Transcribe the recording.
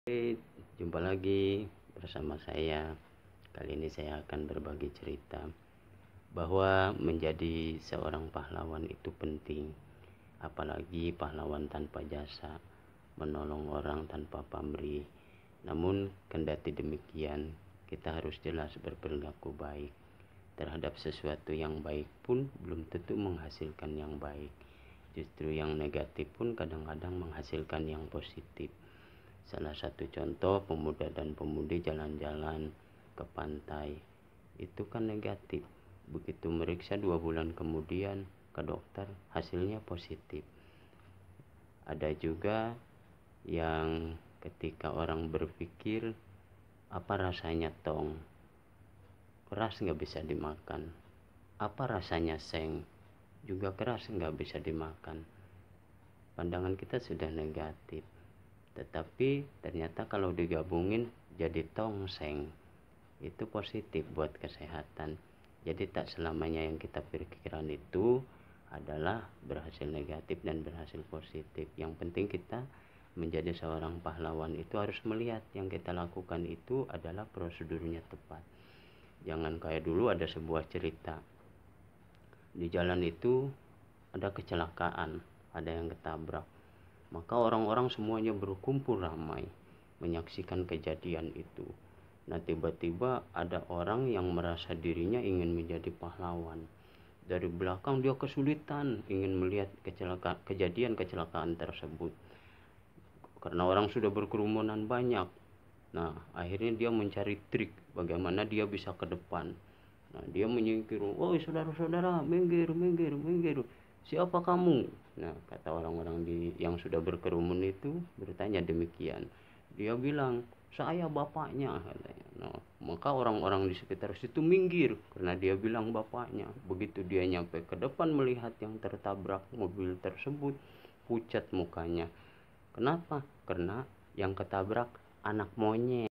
Oke, jumpa lagi bersama saya. Kali ini saya akan berbagi cerita bahwa menjadi seorang pahlawan itu penting, apalagi pahlawan tanpa jasa, menolong orang tanpa pamrih. Namun kendati demikian, kita harus jelas berperilaku baik. Terhadap sesuatu yang baik pun belum tentu menghasilkan yang baik. Justru yang negatif pun kadang-kadang menghasilkan yang positif. Salah satu contoh, pemuda dan pemudi jalan-jalan ke pantai, itu kan negatif. Begitu meriksa 2 bulan kemudian ke dokter, hasilnya positif. Ada juga yang ketika orang berpikir, apa rasanya tong, keras nggak bisa dimakan. Apa rasanya seng, juga keras nggak bisa dimakan. Pandangan kita sudah negatif. Tetapi ternyata kalau digabungin jadi tongseng, itu positif buat kesehatan. Jadi tak selamanya yang kita pikirkan itu adalah berhasil negatif dan berhasil positif. Yang penting kita menjadi seorang pahlawan itu harus melihat yang kita lakukan itu adalah prosedurnya tepat. Jangan kayak dulu ada sebuah cerita, di jalan itu ada kecelakaan, ada yang ketabrak. Maka orang-orang semuanya berkumpul ramai menyaksikan kejadian itu. Nah, tiba-tiba ada orang yang merasa dirinya ingin menjadi pahlawan. Dari belakang dia kesulitan ingin melihat kejadian kecelakaan tersebut. Karena orang sudah berkerumunan banyak. Nah, akhirnya dia mencari trik bagaimana dia bisa ke depan. Nah, dia menyingkir, "Woi saudara-saudara, minggir, minggir, minggir. Siapa kamu?" Nah, kata orang-orang yang sudah berkerumun itu bertanya demikian. Dia bilang, "Saya bapaknya," katanya. Nah, maka orang-orang di sekitar situ minggir karena dia bilang bapaknya. Begitu dia nyampe ke depan melihat yang tertabrak mobil tersebut, pucat mukanya. Kenapa? Karena yang ketabrak anak monyet.